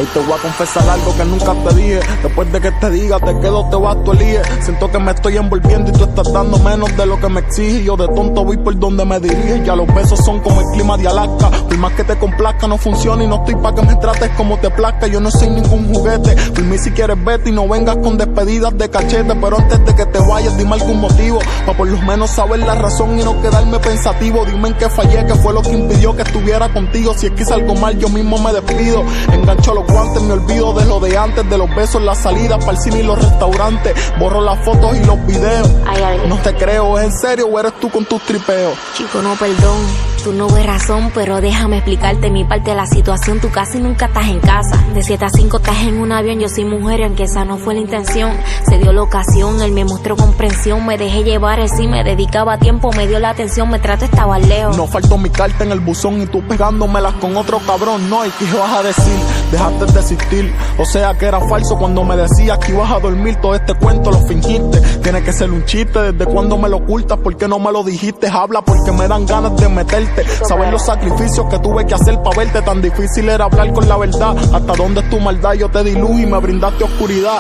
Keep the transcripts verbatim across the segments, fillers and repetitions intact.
Hoy te voy a confesar algo que nunca te dije. Después de que te diga te quedo, te vas, tú eliges. Siento que me estoy envolviendo y tú estás dando menos de lo que me exige. Yo de tonto voy por donde me dirige. Ya los besos son como el clima de Alaska. Por más que te complazca no funciona y no estoy pa' que me trates como te plazca. Yo no soy ningún juguete. Por mí si quieres vete y no vengas con despedidas de cachete. Pero antes de que te vayas dime algún motivo, pa' por lo menos saber la razón y no quedarme pensativo. Dime en qué fallé, qué fue lo que impidió que estuviera contigo. Si es que hice algo mal yo mismo me despido. Engancho los guantes, me olvido de lo de antes, de los besos, las salidas para el cine y los restaurantes. Borro las fotos y los videos. No te creo, ¿es en serio o eres tú con tus tripeos? Chico, no, perdón, tú no ves razón, pero déjame explicarte mi parte de la situación. Tú casi nunca estás en casa. De siete a cinco estás en un avión. Yo soy mujer y aunque esa no fue la intención, se dio la ocasión, él me mostró comprensión. Me dejé llevar, él sí me dedicaba tiempo, me dio la atención, me trato estaba lejos. No faltó mi carta en el buzón y tú pegándomelas con otro cabrón. No, ¿y qué ibas a decir? Dejaste de existir. O sea que era falso cuando me decías que ibas a dormir. Todo este cuento lo fingiste. Tiene que ser un chiste. ¿Desde cuando me lo ocultas? ¿Por qué no me lo dijiste? Habla porque me dan ganas de meterte. Saber los sacrificios que tuve que hacer para verte. Tan difícil era hablar con la verdad. Hasta dónde es tu maldad. Yo te di luz y me brindaste oscuridad.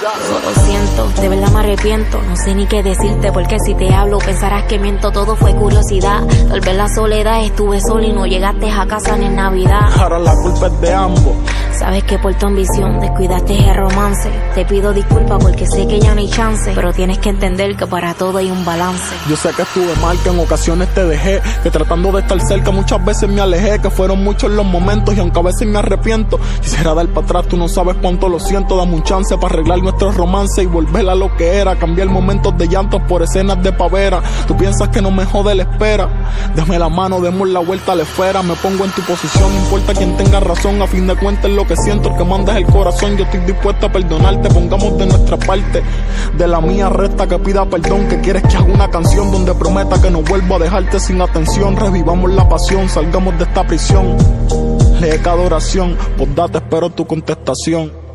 Lo siento, de verdad me arrepiento. No sé ni qué decirte porque si te hablo pensarás que miento. Todo fue curiosidad. Tal vez la soledad, estuve sola y no llegaste a casa ni en Navidad. Ahora la culpa es de ambos. Sabes que por tu ambición descuidaste el romance. Te pido disculpas porque sé que ya no hay chance, pero tienes que entender que para todo hay un balance. Yo sé que estuve mal, que en ocasiones te dejé, que tratando de estar cerca muchas veces me alejé, que fueron muchos los momentos y aunque a veces me arrepiento, quisiera dar para atrás, tú no sabes cuánto lo siento. Dame un chance para arreglar nuestro romance y volver a lo que era, cambiar momentos de llantos por escenas de pavera. Tú piensas que no me jode la espera, dame la mano, demos la vuelta a la esfera. Me pongo en tu posición, no importa quién tenga razón, a fin de cuentas lo que siento, el que manda es el corazón. Yo estoy dispuesta a perdonarte, pongamos de nuestra parte. De la mía resta que pida perdón, que quieres que haga una canción donde prometa que no vuelvo a dejarte sin atención. Revivamos la pasión, salgamos de esta prisión. Lee cada oración, postdata, espero tu contestación.